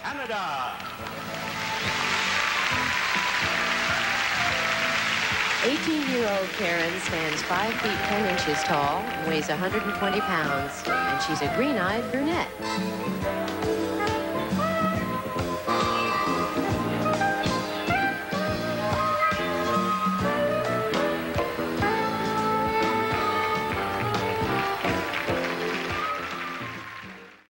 Canada. 18-year-old Karen stands 5 feet 10 inches tall, weighs 120 pounds, and she's a green-eyed brunette.